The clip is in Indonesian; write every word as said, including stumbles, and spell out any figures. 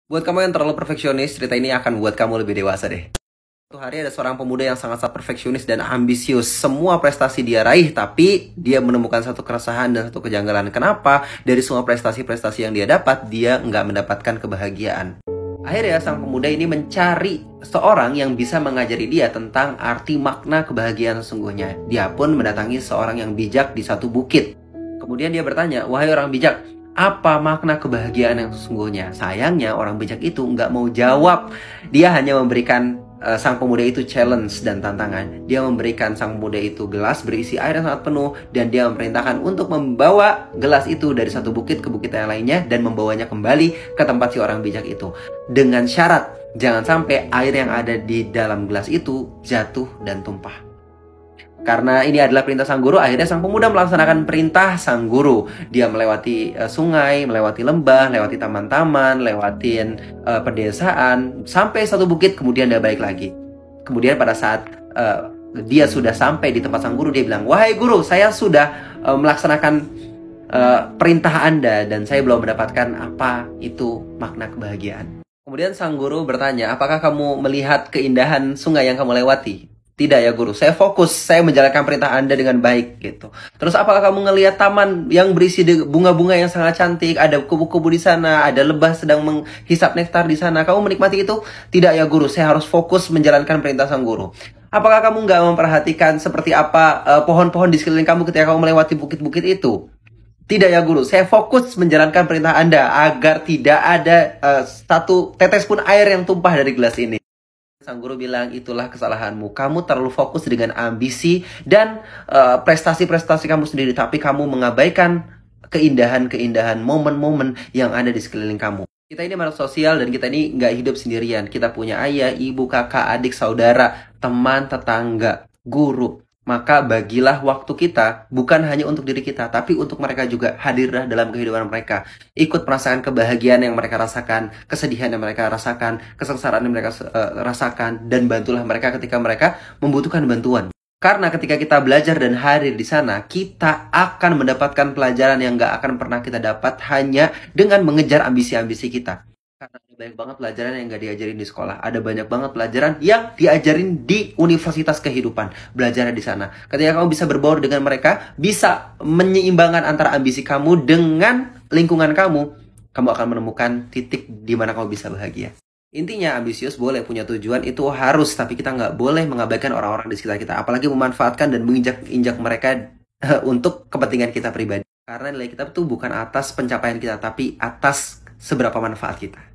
Buat kamu yang terlalu perfeksionis, cerita ini akan buat kamu lebih dewasa deh. Suatu hari ada seorang pemuda yang sangat-sangat perfeksionis dan ambisius. Semua prestasi dia raih, tapi dia menemukan satu keresahan dan satu kejanggalan. Kenapa? Dari semua prestasi-prestasi yang dia dapat, dia nggak mendapatkan kebahagiaan. Akhirnya sang pemuda ini mencari seorang yang bisa mengajari dia tentang arti makna kebahagiaan sesungguhnya. Dia pun mendatangi seorang yang bijak di satu bukit. Kemudian dia bertanya, "Wahai orang bijak, apa makna kebahagiaan yang sesungguhnya?" Sayangnya orang bijak itu nggak mau jawab. Dia hanya memberikan uh, sang pemuda itu challenge dan tantangan. Dia memberikan sang pemuda itu gelas berisi air yang sangat penuh, dan dia memerintahkan untuk membawa gelas itu dari satu bukit ke bukit yang lainnya dan membawanya kembali ke tempat si orang bijak itu. Dengan syarat, jangan sampai air yang ada di dalam gelas itu jatuh dan tumpah. Karena ini adalah perintah sang guru, akhirnya sang pemuda melaksanakan perintah sang guru. Dia melewati uh, sungai, melewati lembah, lewati taman-taman, lewatin uh, pedesaan, sampai satu bukit, kemudian dia balik lagi. Kemudian pada saat uh, dia sudah sampai di tempat sang guru, dia bilang, "Wahai guru, saya sudah uh, melaksanakan uh, perintah Anda dan saya belum mendapatkan apa itu makna kebahagiaan." Kemudian sang guru bertanya, "Apakah kamu melihat keindahan sungai yang kamu lewati?" "Tidak ya guru, saya fokus, saya menjalankan perintah Anda dengan baik," gitu. "Terus apakah kamu ngelihat taman yang berisi bunga-bunga yang sangat cantik, ada kubu-kubu di sana, ada lebah sedang menghisap nektar di sana, kamu menikmati itu?" "Tidak ya guru, saya harus fokus menjalankan perintah sang guru." "Apakah kamu nggak memperhatikan seperti apa uh, pohon-pohon di sekeliling kamu ketika kamu melewati bukit-bukit itu?" "Tidak ya guru, saya fokus menjalankan perintah Anda agar tidak ada uh, satu tetes pun air yang tumpah dari gelas ini." Sang guru bilang, "Itulah kesalahanmu. Kamu terlalu fokus dengan ambisi dan uh, prestasi-prestasi kamu sendiri, tapi kamu mengabaikan keindahan-keindahan, momen-momen yang ada di sekeliling kamu." Kita ini makhluk sosial dan kita ini nggak hidup sendirian. Kita punya ayah, ibu, kakak, adik, saudara, teman, tetangga, guru. Maka bagilah waktu kita bukan hanya untuk diri kita, tapi untuk mereka juga. Hadirlah dalam kehidupan mereka. Ikut merasakan kebahagiaan yang mereka rasakan, kesedihan yang mereka rasakan, kesengsaraan yang mereka uh, rasakan, dan bantulah mereka ketika mereka membutuhkan bantuan. Karena ketika kita belajar dan hadir di sana, kita akan mendapatkan pelajaran yang gak akan pernah kita dapat hanya dengan mengejar ambisi-ambisi kita. Karena ada banyak banget pelajaran yang gak diajarin di sekolah. Ada banyak banget pelajaran yang diajarin di universitas kehidupan. Belajarnya di sana. Ketika kamu bisa berbaur dengan mereka, bisa menyeimbangkan antara ambisi kamu dengan lingkungan kamu, kamu akan menemukan titik di mana kamu bisa bahagia. Intinya, ambisius boleh, punya tujuan itu harus, tapi kita nggak boleh mengabaikan orang-orang di sekitar kita. Apalagi memanfaatkan dan menginjak-injak mereka untuk kepentingan kita pribadi. Karena nilai kita itu bukan atas pencapaian kita, tapi atas seberapa manfaat kita.